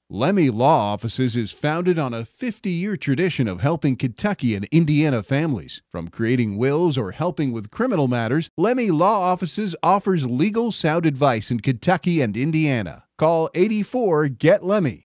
Lemme Law Offices is founded on a 50-year tradition of helping Kentucky and Indiana families. From creating wills or helping with criminal matters, Lemme Law Offices offers legal sound advice in Kentucky and Indiana. Call 84-GET-LEMME.